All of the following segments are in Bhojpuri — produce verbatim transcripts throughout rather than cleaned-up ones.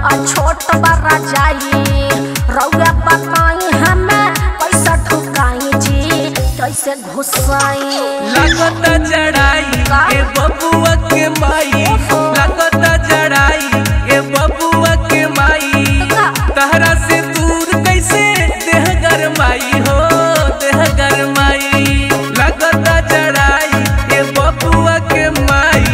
छोट बड़ा जाई रउआ बताई हमें पैसा ठुकाई जी कैसे घुसाई। लगता जड़ाई ए बबुआ के माई, लगता जड़ाई ए बबुआ के माई, तहरा से दूर कैसे देह गरमाई हो देह गरमाई। लगता जड़ाई ए बबुआ के माई।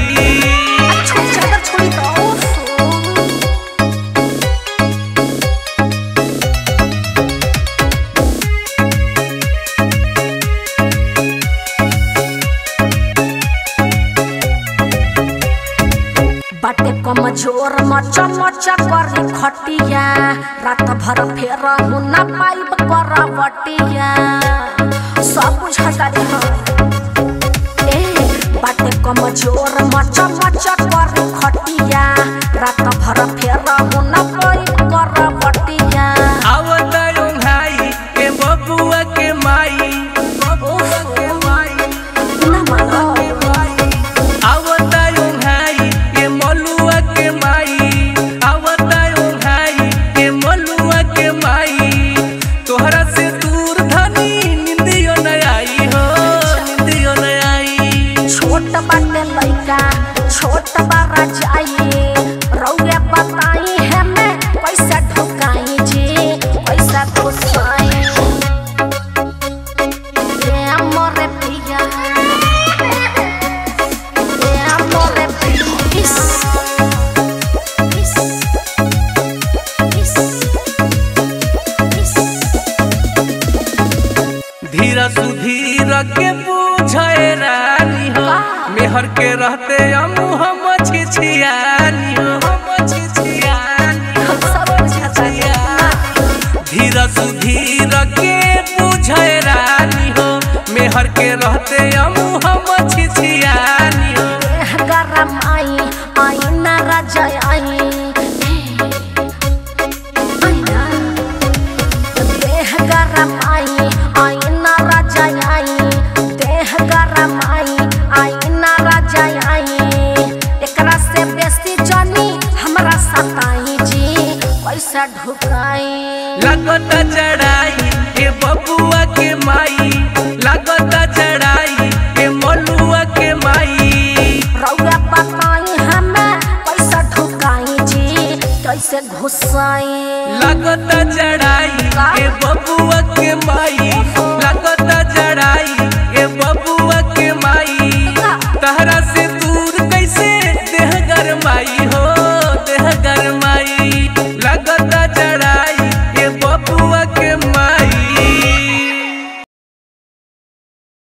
बाटे कमजोर मचा मचा करी खटिया रात भर फेर ना पाइब करवटिया सब बुझता रे ए बाटे कमजोर मचा मचा करी खटिया रात भर फेर ना पाइब करवटिया। आवता ओंघाई ए बबुआ के माई, बबुआ के माई ना मानो छोट बड़ा जाई रउआ बताई हमें पैसा ठुकाई जी पैसा घुसाई। ए मोरे पिया ए मोरे पिया धीरा सुधीर के बुझे रानी हो मेहर के रहते हमू हम छिछियानी हो हम छिछियानी धीरा सुधीर के बुझे रानी हो मेहर के रहते हमू हम छिछियानी हो। गरम आई आई ना राजा आई देह गरम आई आई ना राजा आई देह गरम आई आई ना राजा आई एकरा से बेसी जानी हमरा सताई जी पैसा ढुकाई। लगता जड़ाई ए बबुआ के माई, लगता जड़ाई ए मलुआ के माई, रउआ बताई हमें पैसा ढुकाई जी कैसे घुसाई। लगता जड़ाई ए बबुआ के माई।